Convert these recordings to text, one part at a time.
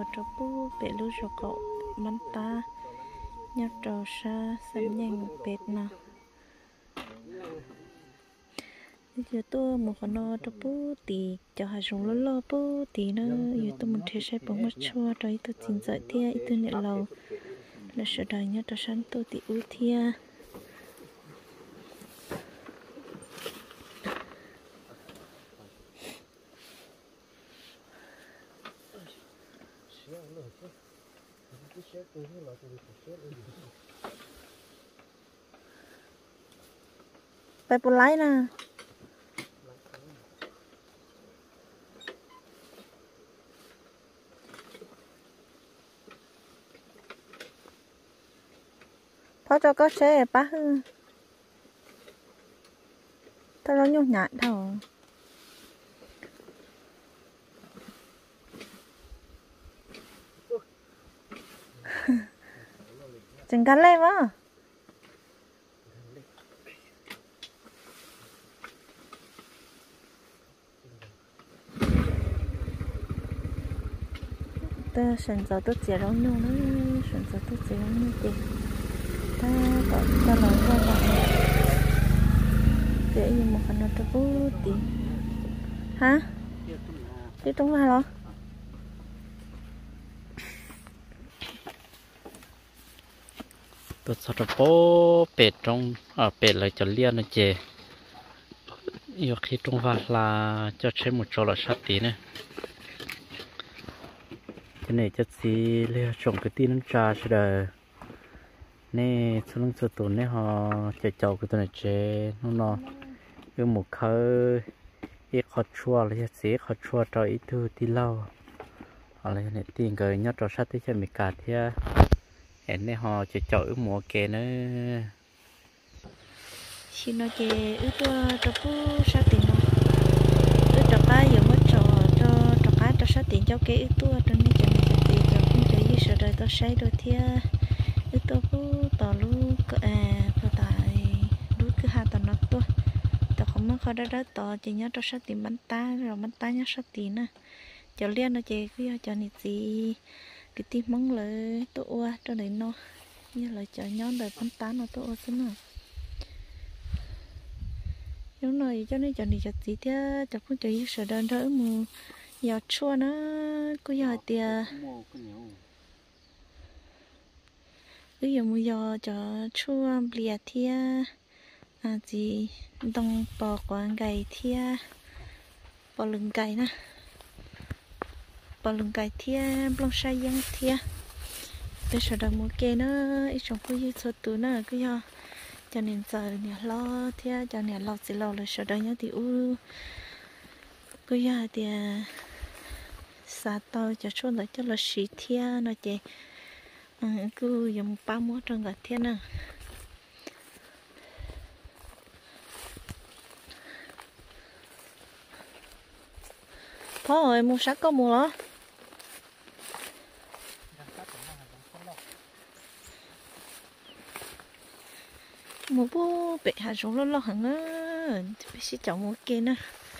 cho bố bể lưu cho cậu bắn ta nhớ trò xa sắm nhanh bệt nào giờ tôi một con nó cho bố thì cho hai chúng lo lo bố thì nó giờ tôi muốn chơi sai bóng mất chua rồi tôi xin dạy thia tôi nhận lâu là sợ đời nhớ cho sáng tôi thì ưu thia phải bù lái nè thôi cho có xe bá hư tao nó nhung nhạt thôi chừng cắn lên á ta sẵn giờ tôi chỉ rong nhung nó sẵn giờ tôi chỉ rong nhung chị ta gọi ta nói ra lại dễ như một phần nó cho bố tí hả đi trong vào đó tôi sợ bốเป็ดtrongเป็ดlại cho liên nó chè yêu khi trong vào là cho chế một chỗ là sát tí này cái này cho xí liên trồng cái tin trà cho đời nè xuống số tuần này họ chạy chậu cái tuần này chế nó cái một khơi ít khó chua là sẽ khó chua cho ít thứ tí lâu họ lại này tiền cái nhớ cho sát tí cho mình cả thì em này họ chạy chậu mùa kề nữa xin nó chè ướt cho bố sát tí nó ướt cho cá giờ mất cho cá cho sát tí cho cái ướt tua cho nên cho này cho tí cho không cho gì sợ đời tôi say rồi thì ướt tua bố tỏ lu có tại đuôi cứ hai tao nó tua tao không muốn khó đó tỏ chỉ nhớ cho sát tí bắn ta rồi bắn ta nhớ sát tí nè cho liên nó chè cứ cho này gì cái tim mong lời tôi ua cho đấy nó như là cho nhón đời bắn ta nó tôi ua thế nào giống này cho nên cho này cho tí thế cho không cho gì sợ đơn đỡ mù giờ chua nó có giờ tiề bây giờ mù giờ cho chua bìa thia gì đông bò quảng gầy thia bò lưng gầy nè bò lưng gầy thia bông sai giang thia bây giờ đang mua kê nó ít trong cái gì số túi nó cứ giờ cho nên giờ nhà lo thia cho nhà lo chỉ lo là sợ đây nhá thì cứ giờ thì xa to cho số lại cho là xí thia nó chị cứ dùng bao mua trong gạch thia nè thôi mua sắc có mua đó mua bố bị hạ xuống lo hẳn á phải sẽ chọn một kia nè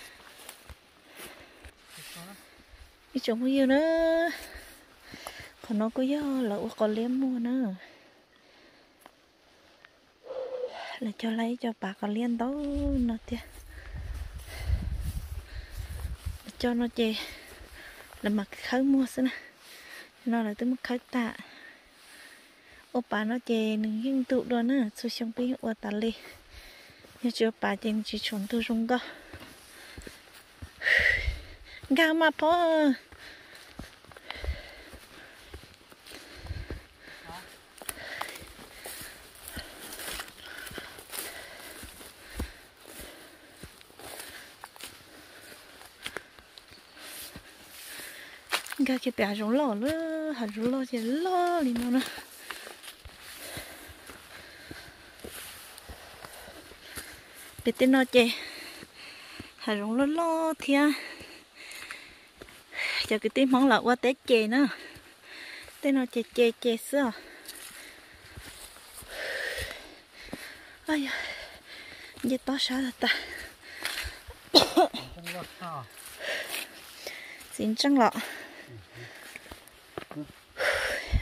đi chọn bao nhiêu nữa còn nó có do là còn lém mua nữa là cho lấy cho bà còn liên đó nó tiệt cho nó chè là mặc khơi mua xem nè nó là tới mức khơi tạ ô bà nó chè đừng hiên tụ đó nè số xong pin ô tà lê nhà chưa bà chè chỉ chuẩn tôi rung cơ gà mà po gà cái bè rung lò nữa hạt rung lò chè lò đi nó nè để tên nó chè hạt rung lò lò thia cho cái tên món lợn qua tết chè nữa tên nó chè chè chè xưa ai giờ to sao là ta xin trăng lọ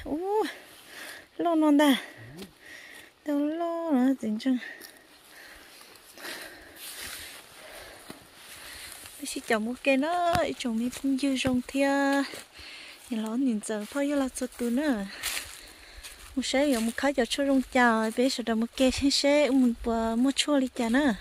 lo non da đâu lo nó chính chân chỉ chồng một cái nó chồng mi cũng dư rong thia nhìn nó nhìn giờ thôi là số tu nữa một sáng giờ một khái giờ cho rong chào bé sau đó một cái sẽ một chua đi chả nữa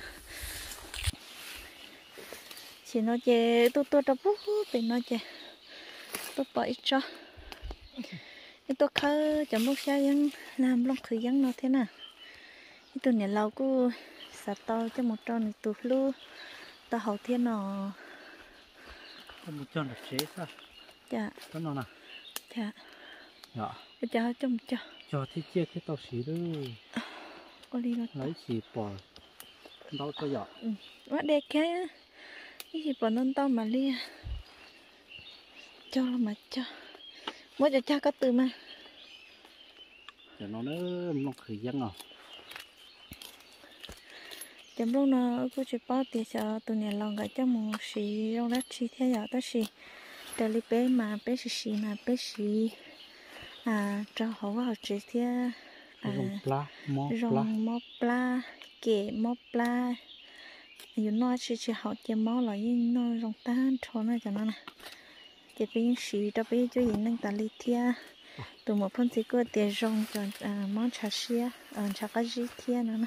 chỉ nó chơi tôi đâu bút bên nó chơi tôi bỏ ít cho tôi khơi chấm bút sao vẫn làm long khử vẫn nó thế nào tôi nhà lâu cứ sạt to cho một tròn tụt luôn ta hậu thiên nó một tròn là chế sao dạ có nó nào dạ dạ cho trong cho thì chia cái tàu xí đó con đi nó lấy xì bỏ đâu cho dạ quá đẹp cái gì bỏ non to mà lia cho mà cho mới cho cái từ mà để nó nó khử dân à chấm lúc nó cứ chỉ bao tiền cho tụi nhà lòng cái cho một xí trong đất xí theo dõi tới xí để lấy bé mà bé xí mà bé xí cho họ vào chỉ theo rong mò pla kệ mò plaอยู่น้อยchỉ họ chỉ mò là nhữngน้อยrong tan thôi nó cho nó nè chỉ bên xí đó bên cho những năng tài lý theo tụi một phân chỉ có tiền rong cho món chả xía chả cái gì theo nữa nè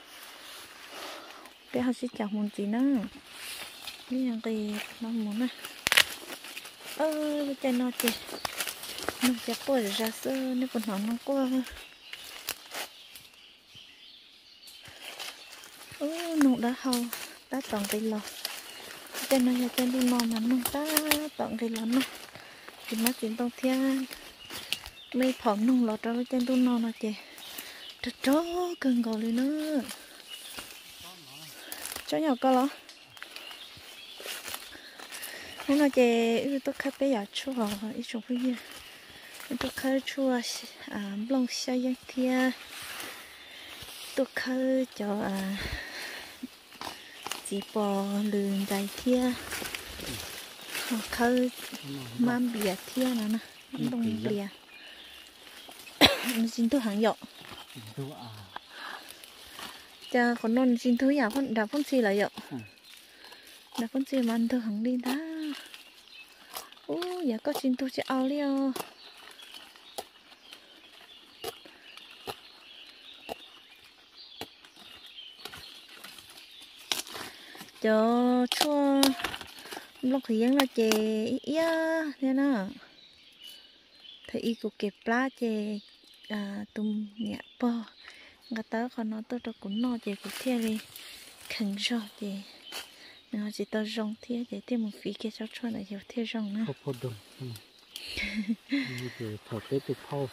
bé họ sẽ chọn một gì nữa như là cái nó muốn nè cái nó chị nó chả bỏ ra sơ nếu còn nó qua nụ đã hầu ta tổng cái lò cái này là cái đun mà nó ta tổng cái lò nó thì mắt chuyện tông thiên mấy phỏng nung lọt ra cái đun nó chị trời cần gọi lên nữa cho nhỏ con lo nó nói chị tôi khai bé giả chua ít chục cái gì tôi khai chua lông xay giang thia tôi khai cho chỉ bò lườn dài thia khai mam bìa thia nữa nè lông bìa nó xin tôi hàng dọ cha còn non xin thứ nhà con đạp con xì là vậy đạp con xì mà ăn thưa hẳn đi đó giờ có xin tôi sẽ ao liao cho chua lúc thì vẫn là chè ý thế nào thì cô kẹp lá chè tôm nhẹ bò người ta còn nói tôi cũng nói về cuộc thi đi khẩn rồi thì nó chỉ tôi rong thi để thêm một phí cái cháu cho này hiểu thi rong nữa không được như thế thở cái từ khâu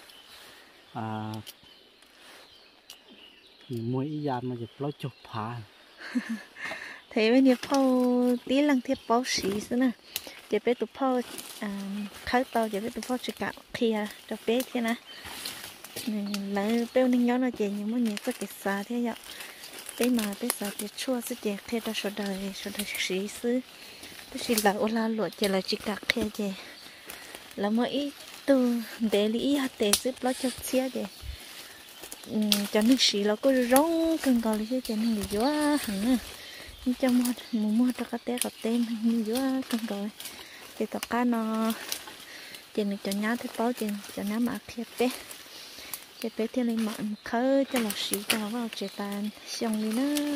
mỗi ý mà được lo chụp phá thế bên nhà phao tí lăng thiệp báo xí xí nè để bé tụi phao khai tàu để bé tụi phao chỉ cạo kia cho bé thế nè lấy béo ninh nhó nó chè nhưng mà nhiều có cái xà thế vậy bé mà bé xà thì chua sẽ chè theo đó số đời xí xứ bé chỉ là ô la lụa chè là chỉ cạo theo chè là mỗi từ để lý hạt tệ giúp nó cho chia chè cho nước xí nó có rong cần gọi là chè nên nhiều quá hẳn nè nhưng cho mua cho cái tem nhiều quá cần gọi thì tất cả nó chè này cho nhá thì bao chè cho nhá mà thiệt bé cái bé thiên linh mặn khơi cho lọc xí cho vào chế tàn xong đi nữa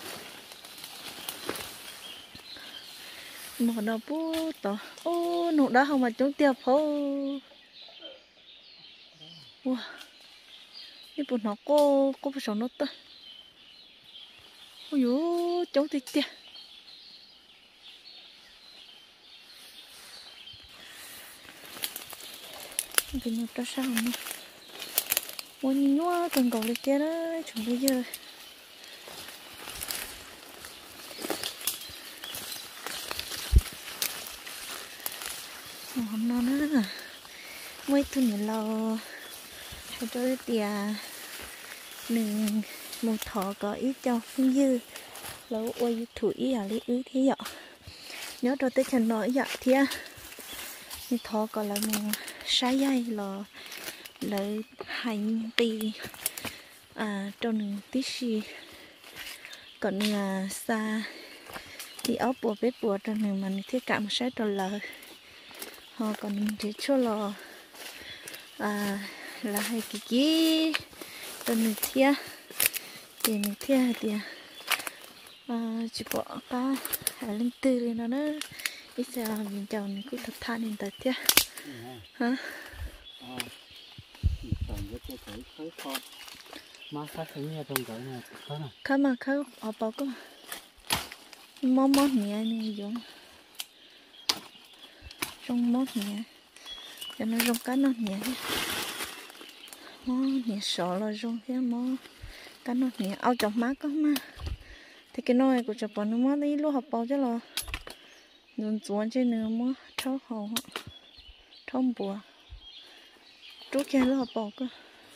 một đầu bút tỏ nụ đó không mà chúng tiêu phô wow cái bút nó cô phải sống nó tơ ôi dồi cháu thì tiêu vì nó cho sao nữa muốn nhua cần cầu được kia đó chúng bây giờ hôm nay nữa mấy tuần nữa lâu hay cho tiền mình một thọ có ít cho không dư lâu ôi thủi lấy ứ thế vậy nhớ rồi tới chân nói vậy thì thọ có là mình sai dây là lấy hành tì trong những tí xì còn là xa thì áo bùa bếp bùa trong những mình thiết cảm sát trong lời họ còn chỉ cho lò là hay cái gì trong những thiết thì những thiết thì chỉ bỏ cá hai lên tư lên nó nữa ít giờ mình chào mình cứ thật than nên tới thiết hả mà sao thấy nghe trong cái này khó nào khá mà khá ở bao có món nhẹ này giống trong món nhẹ cho nó trong cá nó nhẹ món nhẹ sợ là trong cái món cá nó nhẹ ao chọc má có mà thì cái nồi của chọc nó món đấy lúc học bao chứ là dùng chuồn trên nữa món tháo hậu tháo bùa trước kia lúc học bao cơ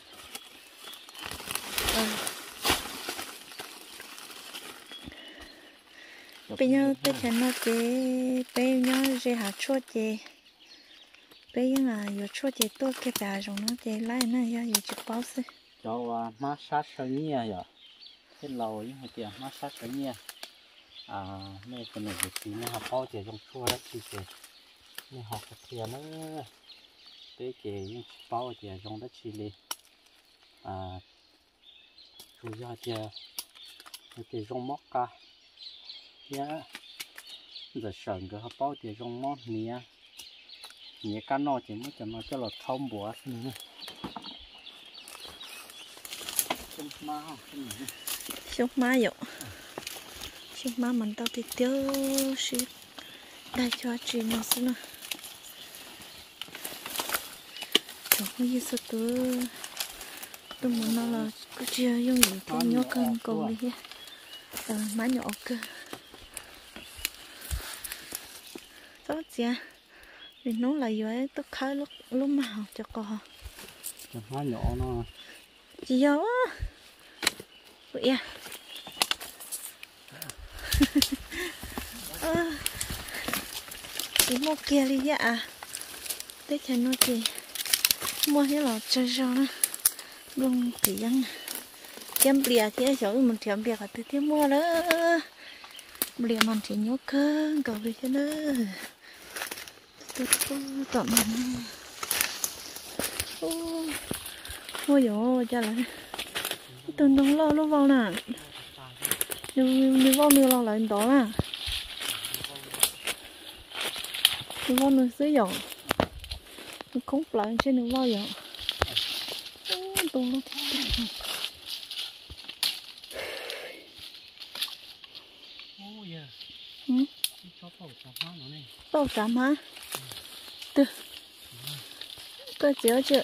bây giờ tôi thấy nó chế bây giờ chế hạt chua chế bây giờ là giờ chua chế tôi cái bà rồi nó chế lại nó giờ chụp bao xí cho massage sợi nhia vậy cái lầu như hồi tiệm massage sợi nhia này cái này thì nó học bao chế trong chua đó chị chế này học cái tiền nó tế chế những bao chế trong đó chị li chủ yếu thì cái trong móc cả nhá giờ sờn cái học bao chế trong móc nhia nhia cá nọ chỉ mới cho là thông bùa xin xúc má vậy xúc má mình tao thì tiêu xí đây cho chị nó xin nè chẳng có gì sao tôi muốn nó là cứ chia dùng những cái nhỏ cân cầu đi má nhỏ cơ tốt chưa vì nó là vậy tôi khá lúc mà học cho con má nhỏ nó chị gió vậy à chị mua kia đi vậy à để cho nó chị mua cái lọ chơi cho nó luôn thì dân kiếm bìa thì cháu mình kiếm bìa cả từ thế mua đó bìa mình chỉ nhớ cơ cầu đi cho nó tôi tận mình ôi dồi cha lại tôi nóng lo nó vào nè nếu vào miêu lo lại đó nè nếu vào nó dưới dòng không lại trên nó vào dòng tôi nó tao chấm hả từ cái chiếu chưa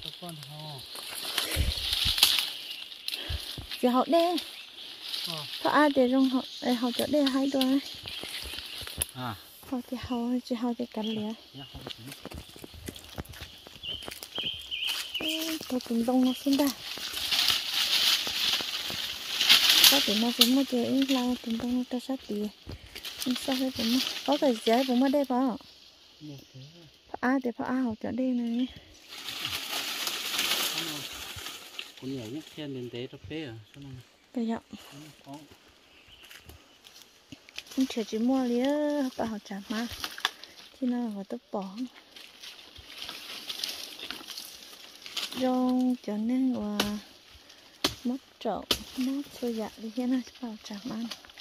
chị học đê thọ để trong học chỗ đê hai đôi học thì học thì cắn lẻ tôi từng đông nó xuống đây có thể nó xuống một chế lao từng đông nó ta sát tì sao thế cũng có cái giấy cũng ở đây bảo để học chỗ đê này cũng nhiều nhất thiên đến tế đó phê à bây giờ không chỉ mua lía bà học trả mà thì nó là tôi bỏ rong cho nên là mất trộn mất xôi dạ đi thế này bà trả mà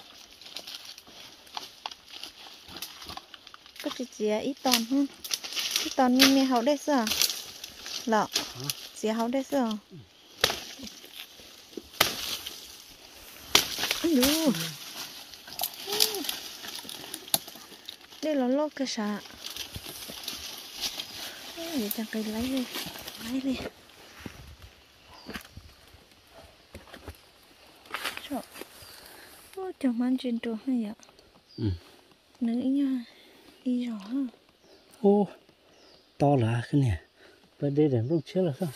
có chỉ ít tòn không ít tòn nhưng mẹ học đấy sao lọ chỉ học đấy sao đủ đây là lô cơ sở vậy chẳng cây lấy đi trời ôi chồng ăn trên trường hay vậy nữ nha đi rõ ô to là cái này bên đây để lúc trước là sao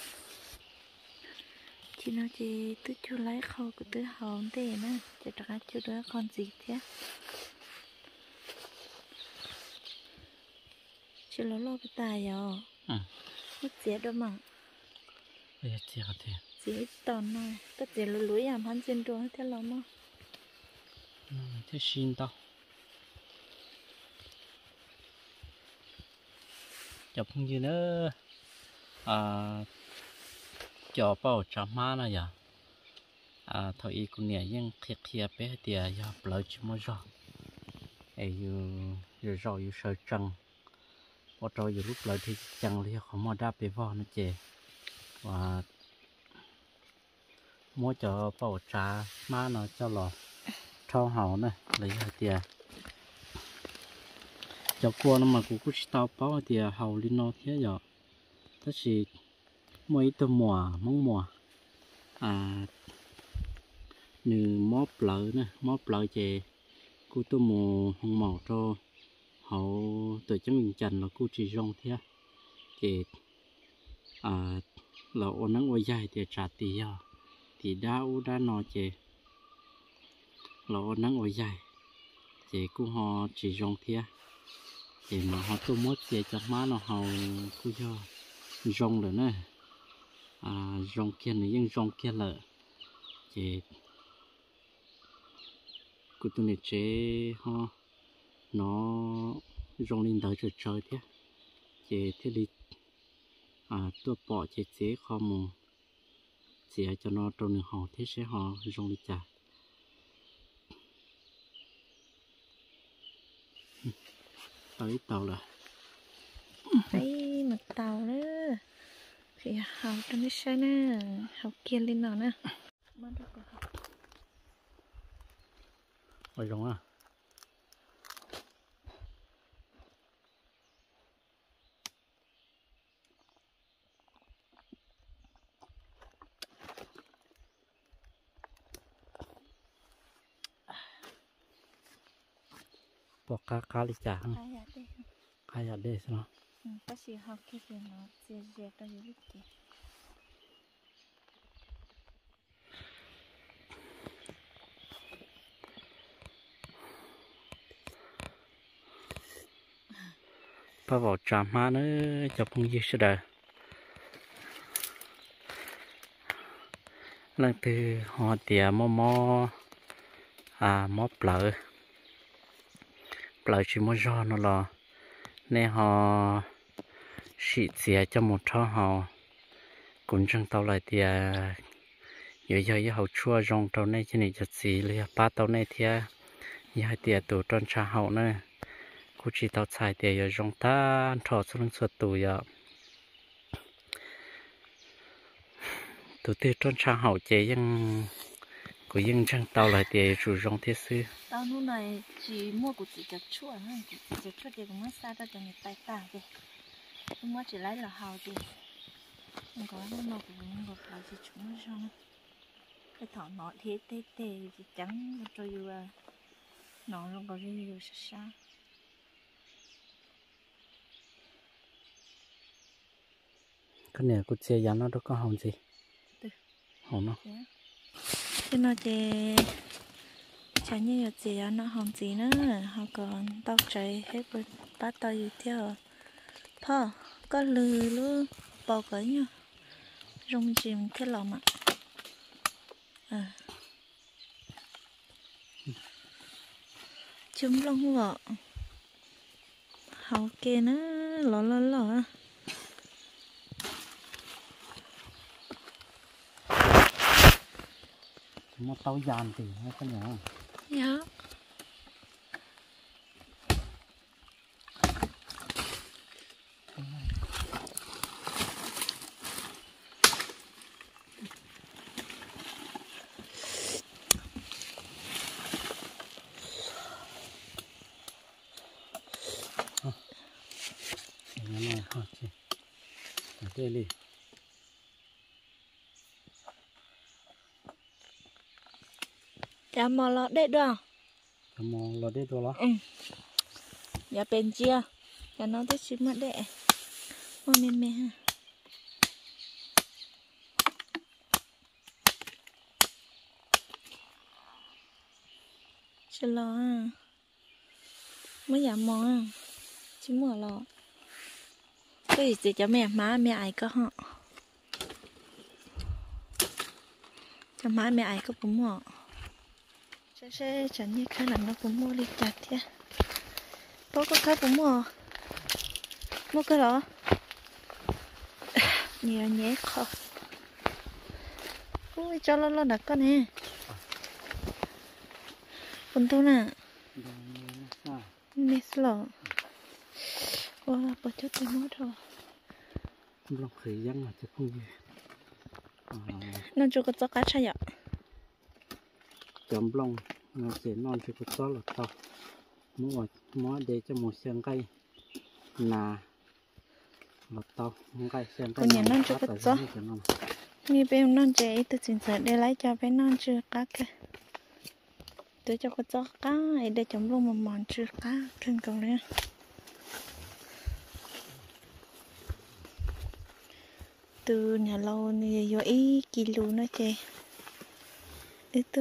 chị nói chị tôi chưa lấy khâu của tôi hồn thế nè chị trả chưa đứa con gì thế chị lo cái tài rồi mất dễ đâu mà bây giờ thế chỉ tòn này tất cả lúa lúa làm hắn trên đường thế lắm mà thế xin tao chụp như nữa cho bao trả má này giờ thôi con nè nhưng thiệt thiệt bé thì giờ lợi chỉ mới rõ ấy giờ rõ giờ sợ trăng ở trò giờ lúc lợi thì chẳng liền không mà đáp bé vò nó chè và mua cho bao trả má nó cho lò thao hậu này lấy hai tiền cho qua nó mà cũng có tao bao thì hậu lên nó thế giờ tất chỉ mấy tờ mùa như móp lợn nè móp lợn chè cô tờ mùa không màu cho hậu từ cho mình chành là cô chỉ rong thế chè là ô nắng ô dài thì trả tiền thì đã nó chè là ô nắng ô dài chè cô họ chỉ rong thế thì mà họ tôi mất về cho má nó hầu cứ cho rong rồi nè rong kia này nhưng rong kia lợ thì cứ tôi này chế họ nó rong lên đời trời trời thế thì thế đi tôi bỏ chế kho mù chế cho nó trong nửa họ thế sẽ họ rong đi chả tới tàu là thấy một tàu đó thì học trong cái xe nè học kia lên nào nè ôi rong bỏ cá đi chả khai ở đây sao có gì học kia thì nó dễ cho những cái phải vào trạm má nữa cho phong gì sẽ đời lần từ họ tiề mò lợ chỉ mò giò nó là nên họ xịt xịa cho một thao họ cũng chẳng tao lại tiề giờ hậu chua rong tao này cho nên chặt xì liền ba tao này tiề giờ tiề tụ tròn trà hậu nữa cô chỉ tao xài tiề giờ rong ta thọ xuống suốt tụ giờ tụ tiề tròn trà hậu chế nhưng của dân chẳng tao lại tiề rủ rong thiết sư tao lúc này chỉ mua của chị chặt chua ha chị chặt chua thì cũng mất xa ra cho người tay ta kì nhưng mà chỉ lấy là hào thì không có nó mà cũng một là chỉ chúng xong cái thỏ nó thế tê thì trắng rồi nó không có gì nhiều xa cái này cô chia giá nó đâu có hồng gì hồng nó thế nó thì chả như gì nó hồng gì nữa họ còn tao chạy hết rồi bắt taoอยู่theo thọ có lư luôn bỏ cái nhá rong chìm thế lòng ạ chúng lông vợ hậu kia nó lọ nó tao dàn thì nó có nhỏ dạ đây đi chả mò lọt đấy đâu mò lọt đấy đâu đó dạ bên chia chả nó thích xíu mất đấy ôi mẹ ha sẽ lo mới giảm mò chứ mò lọt cái gì cho mẹ má mẹ ai có họ má mẹ ai có bún mỏ sẽ chẳng như cái là nó bún mỏ đi chặt thế bố có cái bún mỏ mua cái đó nhiều nhé khó ui cho lo đặt con nè bún tôm nè nè slo wow bỏ cho tôi mất rồi lòng khởi dân mà chứ không gì nó cho cái cá chai ạ chấm lòng nó sẽ non cho cái chó là to mua để cho một xương cây là to một cây xương cây còn non cho cái chó như bên non trẻ tôi xin sợ để lấy cho bên non chưa cá kìa tôi cho cái chó cá để chấm luôn một món chưa cá trên cầu lên từ nhà lâu này vô ý kilo nó chơi itu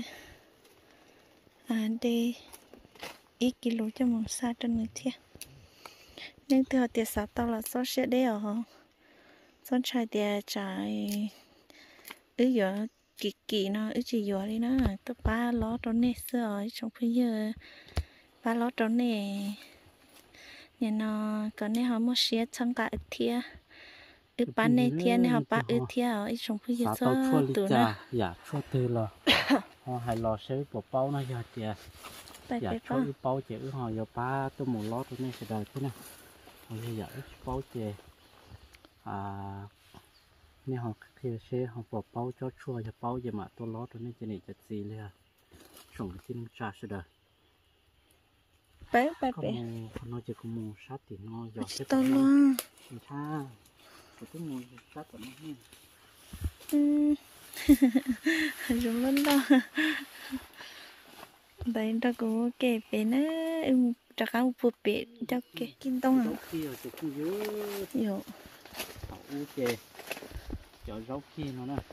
đây ít kilo cho một sa trên người thiệt nên từ tiệt sát tao là số sẽ đấy ở số trái tiệt trái giờ kỳ nó chỉ giờ đi nó tôi ba ló trốn nè sữa trong bây giờ ba ló trốn nè nhà nó có nè họ mua xe trong cả thiệt bán này thiên này họ bán thiên ở trong phía dưới từ nó dạ cho từ là họ hay lo sẽ bộ bao nó giờ chị dạ cho cái bao chị họ giờ ba tôi một lót tôi này sẽ đời thế nào họ giờ bao chị nên họ khi sẽ họ bộ bao cho chua cho bao giờ mà tôi lót tôi này chỉ này chặt gìเลยส่งที่น้ำชาสุดาเป๊ะ nó chỉ có một sát thì nó giọt cái to luôn cha cái mùi sát của nó nha dùng lên đó đây ta cũng kể về nó cho cá một bột bể cho cái kim tông à nhiều cho rau kia nó nè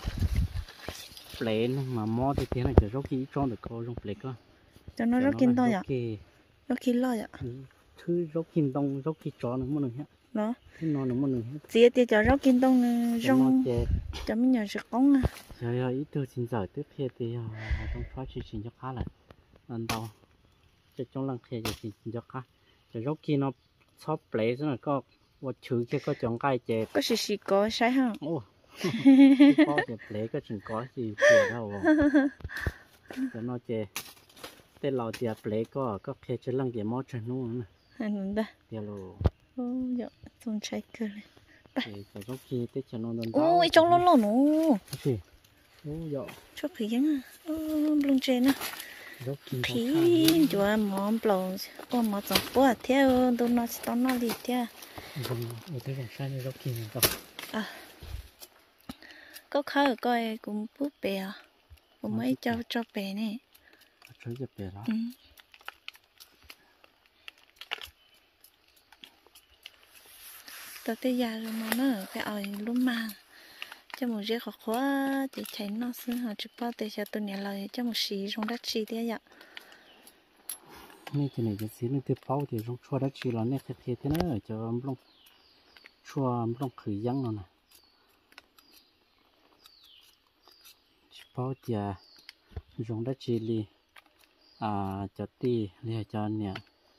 plén mà mò thì thế này cho rau kia cho được có rau plén cơ cho nó rau kim tông à rau kim lo à thứ rau kim tông rau kia cho nó mua được nhá đó nó nó mua được chị thì cho rau kim tông rong cho mình nhờ sực cống à rồi ít tôi xin giờ tiếp theo thì trong phát triển cho khá là lần đầu cho trong lần kia thì cho khá cho rau kia nó shop play rất là có và chữ kia có chọn cái chè có xì có sai ha ô có chè play có chừng có gì chè đâu cho nó chè tên lò chè play có kia cho lần chè mót chân luôn anh đó hello ô dạ không chạy cơ này thì rau kia tết cho nó đơn ôi trong lon lon nổ gì ô dạ cho phí nhá lông chè nè phí cho món bầu ô món trồng bò theo tôi nói tao nói đi theo ở đây còn sai rau kia nữa à có khá coi cũng bút bè à cũng mấy cho bè này cho bè đó tao tới giờ rồi mà nó phải ở lúc mà cho một chiếc khó khó thì thấy nó xưa họ chụp bao để cho tôi nhớ lời cho một xí trong đất xí thế ạ นี่จะนี่จะสีนึงที่เป้าที่ต้องชัวร์ได้ชีเราเนี่ยเท่ๆนะจะมันต้องชัวร์มันต้องขือยั้งเรานะเป้าจะรองได้ชีลีจะตีเรียจะเนี่ย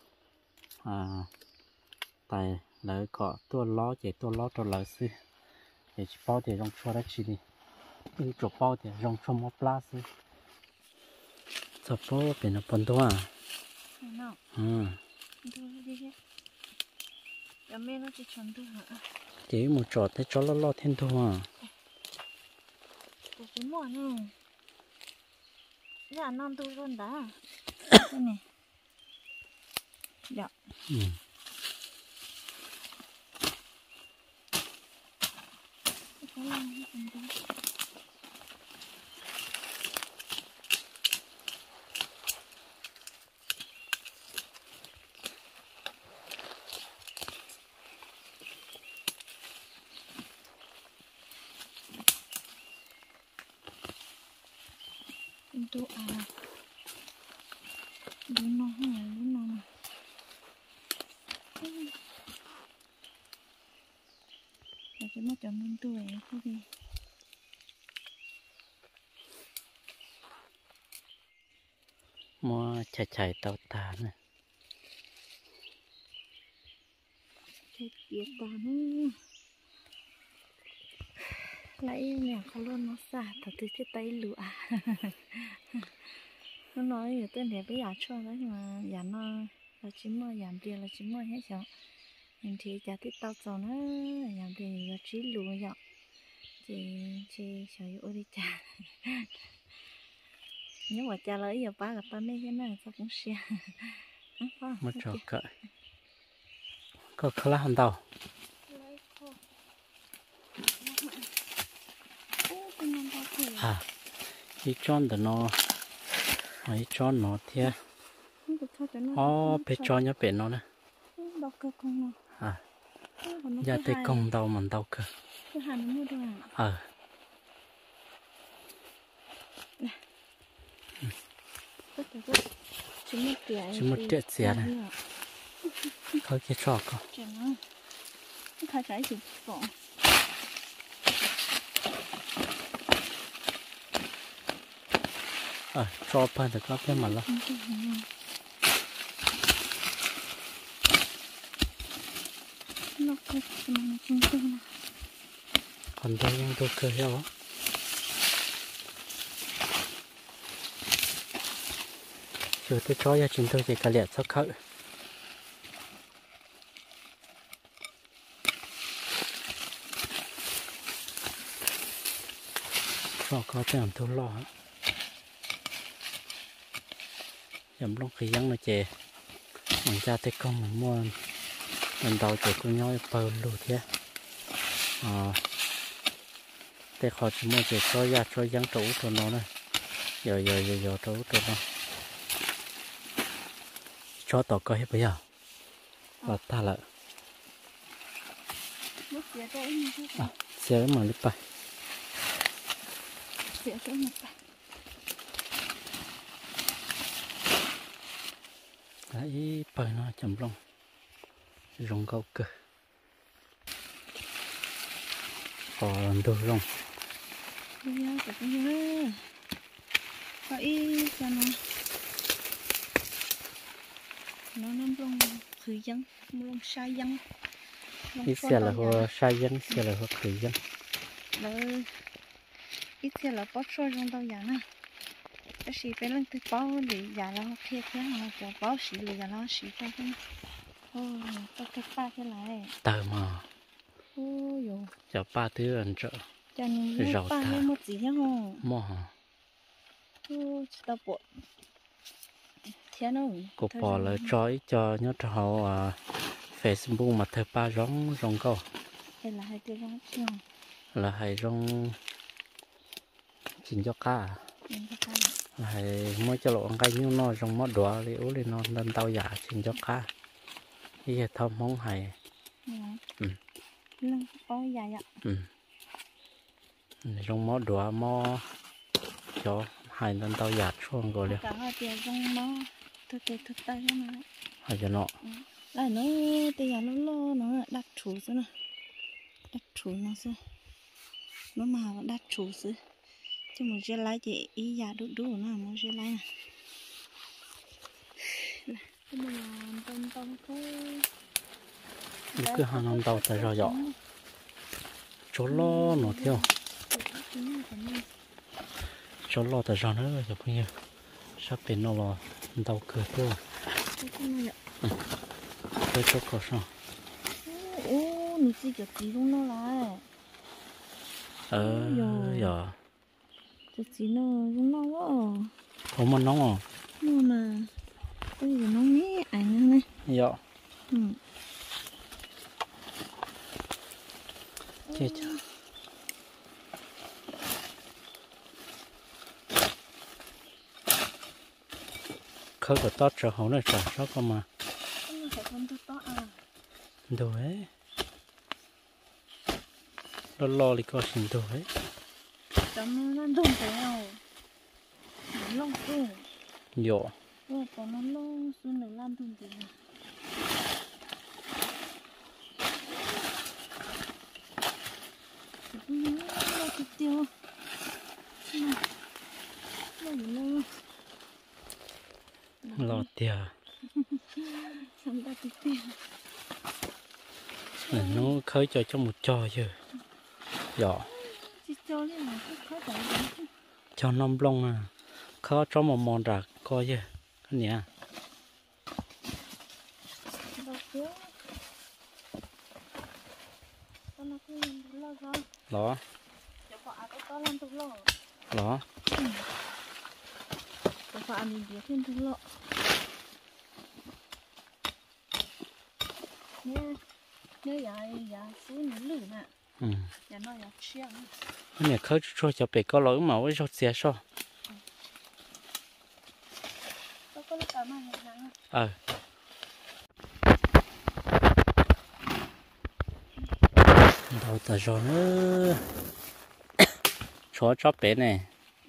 แต่เลยก็ตัวล้อเจตัวล้อตัวเลยสิเดี๋ยวเป้าจะรองชัวร์ได้ชีลีนี่จบเป้าจะรองชัวร์มอปลาสิจะเป้าเป็นปนตัวchỉ một trò thấy chó lo thêm thôi cái mỏ nữa dạ non tôi luôn đã này dạ itu luno cái mà chọn mình tuổi cái gì mua chạy tàu tà nữa chạy kia ta nữa lấy nhàเขาluôn nó xả thật từ cái tay lửa nó nói tên để bây giờ cho đó nhưng mà giờ nó là chỉ mua giảm tiền là chỉ mua hết rồi mình thì trả tiếp tao cho nó giảm tiền là chỉ lừa rồi chị sợ yêu đi trả nếu mà trả lời giờ ba là tao nên cái này tao cũng xe mất trò cỡ có khá hơn tàu à cái tròn đó nó mấy tròn nó thế bé tròn nhá bé nó nè à giờ tới công tàu mình tàu cơ chỉ một tiệt xẻ này có cái trò có trò pa được có cái mà lo còn đâyยังตัวเคยเหรอchưa tôi cho ra chúng tôi chỉ cả liệt sắc khởi cho có cái làm thua lo nhầm lúc khi dân nó chè mình ra tới công mình mua mình đầu chỉ có nhau bờ lụt thế để họ chỉ mua chỉ cho ra cho dân chủ tụi nó này giờ chủ tụi nó cho tao coi hết bây giờ và ta lại xe mà đi bay đấy bay nó chầm lông rong câu cơ còn đồ rong bây giờ phải cho nó rong khử dân rong sai dân ít xe là hoa sai dân xe là hoa khử dân ít xe là bó trôi rong đâu vậy nè cái gì phải lên từ bó để giả là kia thế mà cho bó xì để giả nó xì cho cái tao cái ba cái lại tờ mà cho ba thứ ăn trợ cho nên ba cái một gì nhá không mò tao bộ thế nó cô bỏ là trói cho nhớ cho họ Facebook mà thơ ba rong câu hay là hai cái rong chưa là hai rong chín cho cá là hai mới cho lộ cái như nó rong mót đũa đi uống lên nó nên tao giả chín cho cá cái gì thơm món hay nó có dài ạ rong mót đũa mò cho hai nên tao giả chuông rồi liền cả hai tiền rong mò thực tay cho nó hay cho nó là nó tiền nó lo nó đặt chủ xuống nè đặt chủ nó xuống nó mà đặt chủ xuống chứ một cái lái chị ý giả đủ nó một cái lái này cái mà tông thôi cứ hàng năm tàu tới rồi dọ chỗ lo nó theo chỗ lo tới rồi nữa rồi bao nhiêu sắp đến nó là tàu cửa theo cái chỗ cửa sao nó chỉ cho tí luôn nó lại giờ cho tí nó luôn nó quá không mà nóng à nó mà bây giờ nó nghĩ ảnh này dạ chết khơi của tao trở hậu này trả sao cơ mà đồ ấy lo đi coi xin đồ ấy chấm nó đông thế nào nó lông xuống dọ còn nó lông xuống nó lan đông thế nào nó cái tiêu nó gì nữa tiệt xong ta tí tiệt nó khơi cho một trò chứ dạ chỉ cho lên là khó thấy đấy cho nông lông à khó cho một món đặc coi chứ cái nhỉ đâu chứ con nó cứ lo ra đó cho họ có làm tục lo đó cho họ mình biết thêm tục lo nhớ nhớ giờ xuống những lử nè giờ nó giờ chiang cái này khơi cho bé có lỗi mà với cho xe sao có lúc cả mà nắng đâu ta rồi nữa cho bé này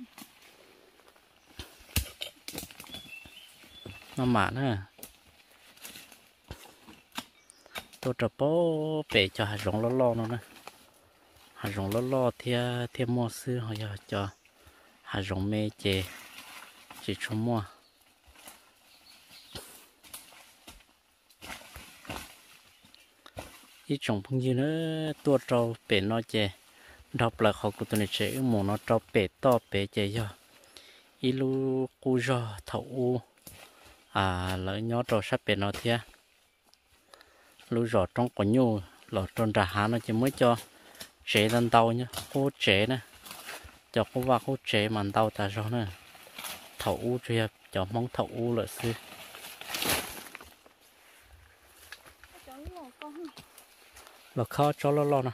nó mạ nữa tôi cho bố bé cho hạt giống lo nữa nè hạt giống lo thêm mua sư họ cho hạt giống mê chè chỉ cho mua ít trồng phong như nữa tua trâu bể nó chè đọc là họ của tôi này chế một nó trâu bể to bể chè cho ít lu cu do thấu lỡ nhó trâu sắp bể nó thia lu rõ trong quả nhu lọ trong trà há nó chỉ mới cho chế lên tàu nhá cô chế nè cho cô vào cô chế màn tàu ta rồi nè thấu cho mong thấu lợi sư là khó cho lo nè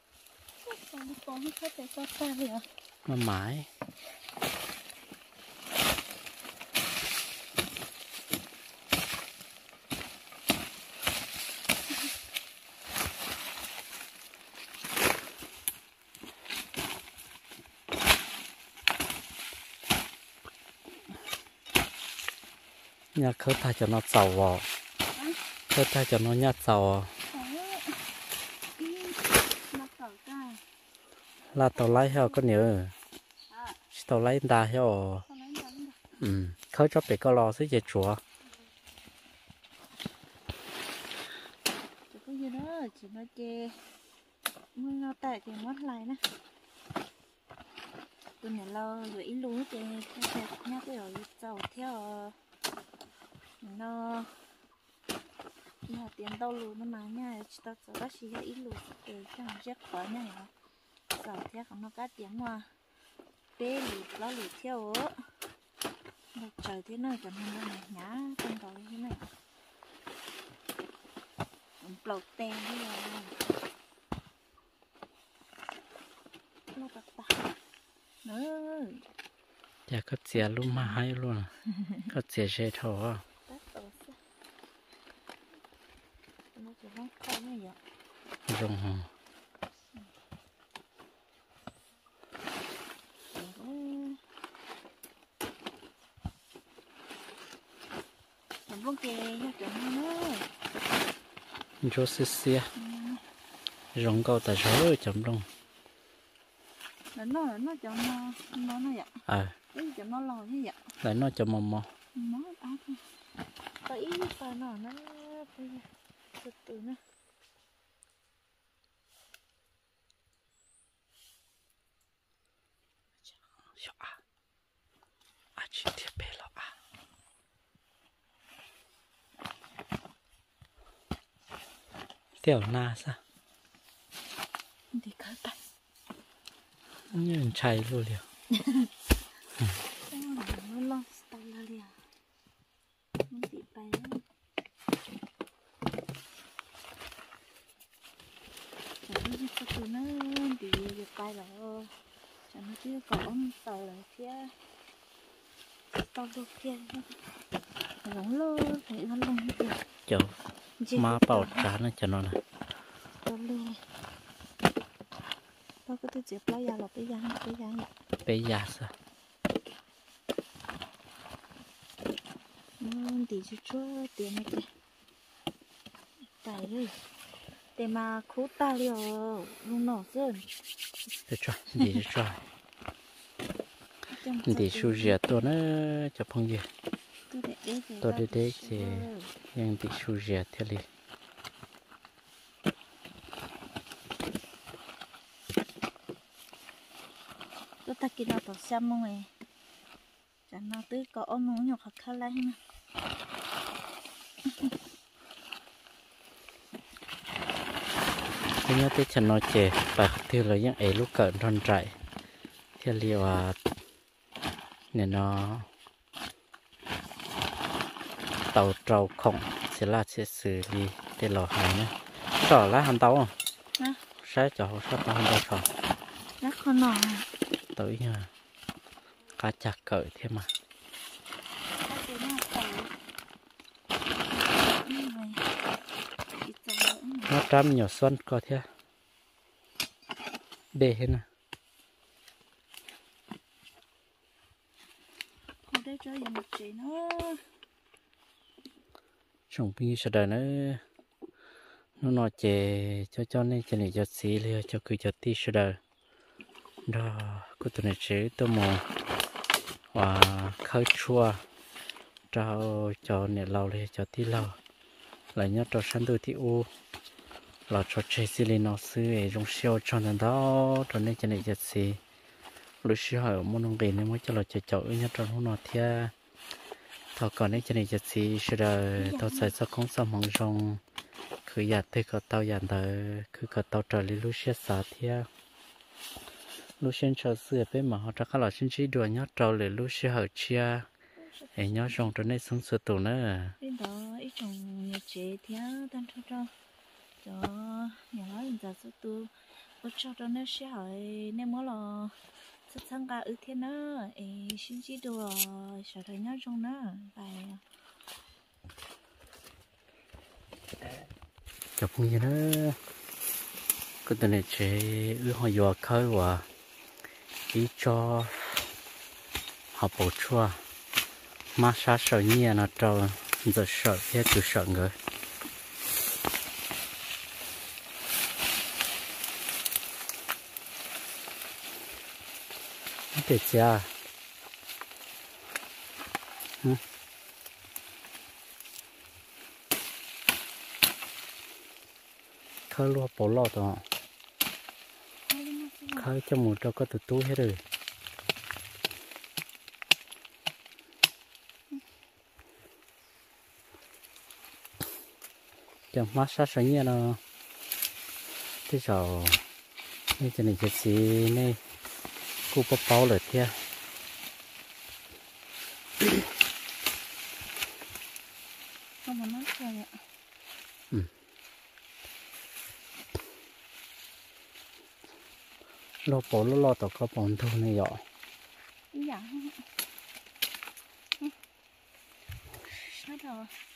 nó mãi nhà khơi ta cho nó giàu khơi ta cho nó nhát giàu là tàu lái heo có nhớ tàu lái đa heo khơi cho bé có lo xí về chùa chỉ có gì đó chỉ nói chê mới nó tại thì mất lại nè tôi nhà lo rồi ít lúa thì nhắc cái rồi giàu theo nó nhà tiền đâu lúa nó mà nha chỉ tao sợ bác sĩ ít lúa để cho nó chết khỏi nha hả giàu theo còn nó cá tiền mà bé lúa nó lúa theo á được trời thế này còn nó này nhá con tàu thế này lột tên thế này nó bạc bạc nữa dạ có xe luôn mà hay luôn có xe thầu à nó chỉ không khó như vậy rồng hồng làm vốn kề cho chuẩn nữa cho xe rồng câu ta rồi chấm rồng nó cho nó vậy cái cho nó lo như vậy lại nó cho mò nó ăn thôi tại ý phải nó từ từ nữa chỉ thiết bị lo tiểu na sao thì cá tay như chạy luôn liền nó lo tay là liền nó bị bay đó chẳng biết có từ nó bị bay rồi chẳng biết có tàu lại phía tàu đôi phía giống lơ thấy nó lông được chỗ má bảo trả nó cho nó này tao luôn tao có thể chụp lấy ra là bây giờ bây giờ sao thì chú cho tiền này kìa tài rồi để mà khú ta liều luôn nổ rồi được rồi đi cho đi su dẻ tôi nó cho phong gì tôi đi đấy thìยังติดชูเจียเท่าไร tôi ta kia nó tao xem mong ấy chẳng nó tứ có ôm nó nhọc khá lấy mà tôi nhớ tới chân nó chè và thứ là những ấy lúc cận run chạy theo liệu nên nó tàu trâu khổng sẽ là sẽ xử lý để lò hàng nhé trò lá hàng tàu không sẽ cho họ sắp hàng tàu trò nó con nọ tới nha cá chặt cởi thế mà nó trăm nhỏ xuân có thế để hết nè đây cho một chị nó trồng pin sợ đời nó chè cho nên cho này cho xí liền cho cứ cho tí sợ đời đó cứ tụi này chế tôi mò và khơi chua cho này lâu liền cho tí lâu lại nhớ cho sáng tôi thì u là cho chế xí liền nó xứ ấy trong siêu cho nên đó cho nên cho này cho xí lúc xưa ở môn nông nghiệp nên mới cho là cho nhớ cho nó thia thọ còn ấy cho này cho xí sợ đời tao xài sao không sao mong rong cứ giặt thì có tao giặt đời cứ có tao trở lại lúc xưa xả thia lúc xưa cho xưa bên mà họ chắc là xin chỉ đùa nhớ trâu lại lúc xưa họ chia để nhớ rong trở nên sống sờ tù nữa bên đó ít trồng nhà chế thia tan cho nhà nó làm giả số tu ở cho nó sẽ hỏi nên mỗi là sắp sang cả ước thiên nữa xin chỉ đùa sợ thấy nhớ rong nữa bài chụp như đó cái tên này chế ước họ vừa khơi và ý cho họ bổ chua mà sao sợ nhẹ nó trâu giờ sợ thế từ sợ người để cha khơi lúa bổ lọt đó khơi cho một trâu có từ túi hết rồi chẳng mát sát sấy nha nó thế giờ đây cho này gì này cô bắp bao rồi thia không mà nó rồi ạ lo bổ lo tao có bón thôi này rồi dạ sao rồi